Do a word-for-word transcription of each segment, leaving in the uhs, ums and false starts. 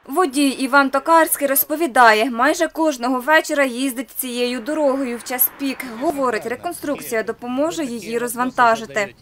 Водій Іван Токарський розповідає, майже кожного вечора їздить цією дорогою в час пік. Говорить, реконструкція допоможе її розвантажити.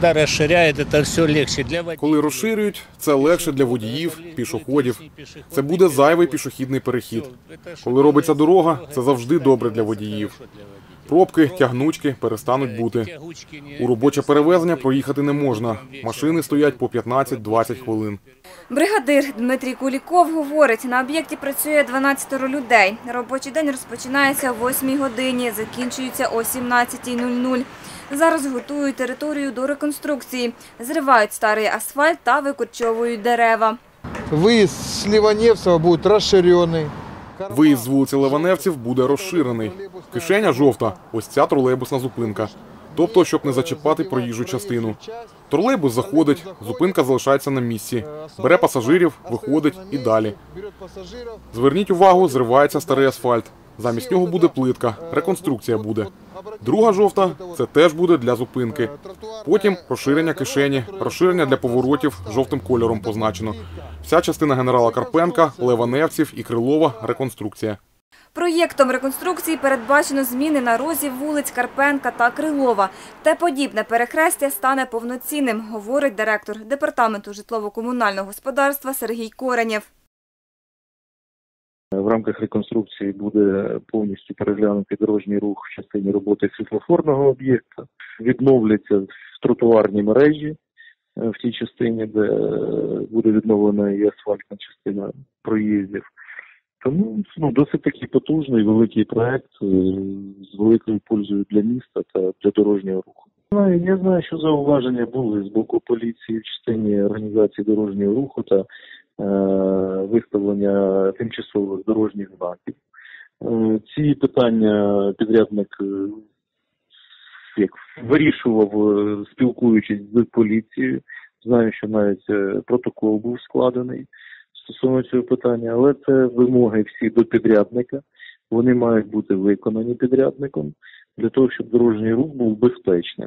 Коли розширюють, це легше для водіїв, пішоходів. Це буде зайвий пішохідний перехід. Коли робиться дорога, це завжди добре для водіїв. Пробки, тягнучки перестануть бути. У робоче перевезення проїхати не можна. Машини стоять по п'ятнадцять-двадцять хвилин. Бригадир Дмитрій Куліков говорить, на об'єкті працює дванадцять людей. Робочий день розпочинається о восьмій годині, закінчується о сімнадцятій нуль нуль. Зараз готують територію до реконструкції. Зривають старий асфальт та викорчовують дерева. Виїзд з Ливаневцева буде розширений. Виїзд з вулиці Ливаневців буде розширений. Кишеня жовта – ось ця тролейбусна зупинка. Тобто, щоб не зачіпати проїжджу частину. Тролейбус заходить, зупинка залишається на місці. Бере пасажирів, виходить і далі. Зверніть увагу, зривається старий асфальт. Замість нього буде плитка, реконструкція буде. Друга жовта – це теж буде для зупинки. Потім розширення кишені, розширення для поворотів жовтим кольором позначено. Вся частина генерала Карпенка, Ливаневців і Крилова – реконструкція. Проєктом реконструкції передбачено зміни на розі вулиць Карпенка та Крилова. Те подібне перехрестя стане повноцінним, говорить директор Департаменту житлово-комунального господарства Сергій Коренєв. В рамках реконструкції буде повністю переглянутий дорожній рух в частині роботи світлофорного об'єкта. Відновляться тротуарні мережі в тій частині, де буде відновлена і асфальтна частина проїздів. Тому ну, досить такий потужний, великий проект з великою пользою для міста та для дорожнього руху. Я знаю, що зауваження були з боку поліції в частині організації дорожнього руху та е, виставлення тимчасових дорожніх знаків. Е, ці питання підрядник е, як, вирішував, спілкуючись з поліцією. Знаю, що навіть протокол був складений стосовно цього питання, але це вимоги всі до підрядника. Вони мають бути виконані підрядником для того, щоб дорожній рух був безпечним.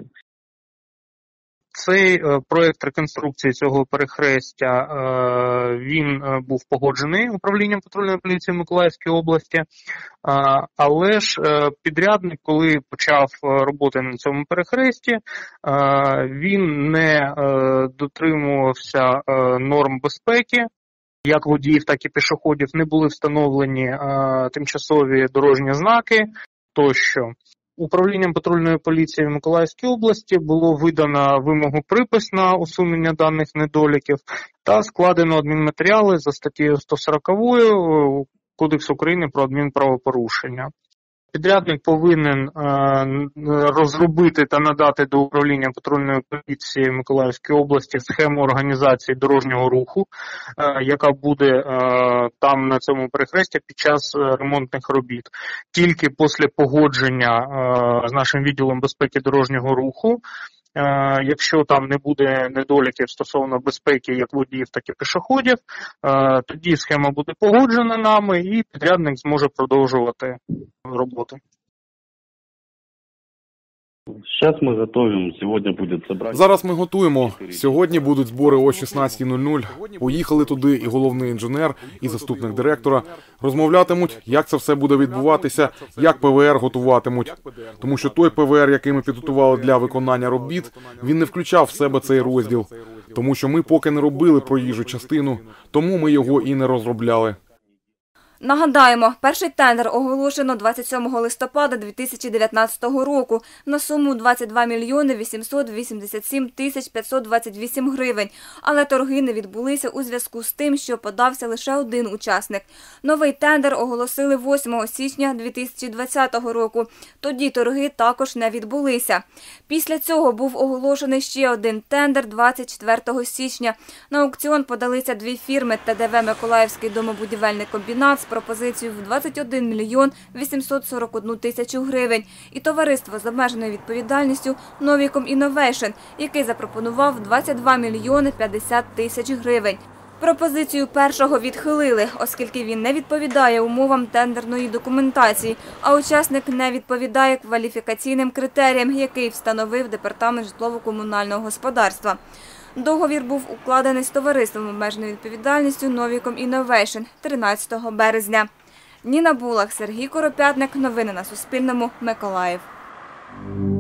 Цей проєкт реконструкції цього перехрестя, він був погоджений управлінням патрульної поліції Миколаївської області, але ж підрядник, коли почав роботи на цьому перехресті, він не дотримувався норм безпеки. Як водіїв, так і пішоходів не були встановлені е, тимчасові дорожні знаки тощо. Управлінням патрульної поліції в Миколаївській області було видано вимогу припис на усунення даних недоліків та складено адмінматеріали за статтею сто сорок Кодексу України про адмінправопорушення. Підрядник повинен е, розробити та надати до управління патрульної поліції Миколаївської області схему організації дорожнього руху, е, яка буде е, там на цьому перехресті під час ремонтних робіт. Тільки після погодження е, з нашим відділом безпеки дорожнього руху, е, якщо там не буде недоліків стосовно безпеки як водіїв, так і пішоходів, е, тоді схема буде погоджена нами і підрядник зможе продовжувати роботи. Зараз ми готуємо, сьогодні буде зібрати. Зараз ми готуємо. Сьогодні будуть збори о шістнадцятій нуль нуль. Поїхали туди і головний інженер, і заступник директора. Розмовлятимуть, як це все буде відбуватися, як Пе Вэ Ер готуватимуть. Тому що той Пе Вэ Ер, який ми підготували для виконання робіт, він не включав в себе цей розділ. Тому що ми поки не робили проїжджу частину, тому ми його і не розробляли. Нагадаємо, перший тендер оголошено двадцять сьомого листопада дві тисячі дев'ятнадцятого року на суму двадцять два мільйони вісімсот вісімдесят сім тисяч п'ятсот двадцять вісім гривень, але торги не відбулися у зв'язку з тим, що подався лише один учасник. Новий тендер оголосили восьмого січня дві тисячі двадцятого року, тоді торги також не відбулися. Після цього був оголошений ще один тендер двадцять четвертого січня. На аукціон подалися дві фірми Те Де Ве «Миколаївський домобудівельний комбінат» з пропозицією в двадцять один мільйон вісімсот сорок одну тисячу гривень і товариство з обмеженою відповідальністю «Новіком Інновейшн», який запропонував двадцять два мільйони п'ятдесят тисяч гривень. Пропозицію першого відхилили, оскільки він не відповідає умовам тендерної документації, а учасник не відповідає кваліфікаційним критеріям, який встановив Департамент житлово-комунального господарства. Договір був укладений з товариством обмеженою відповідальністю «Новіком Інновейшн» тринадцятого березня. Ніна Булах, Сергій Коропятник. Новини на Суспільному. Миколаїв.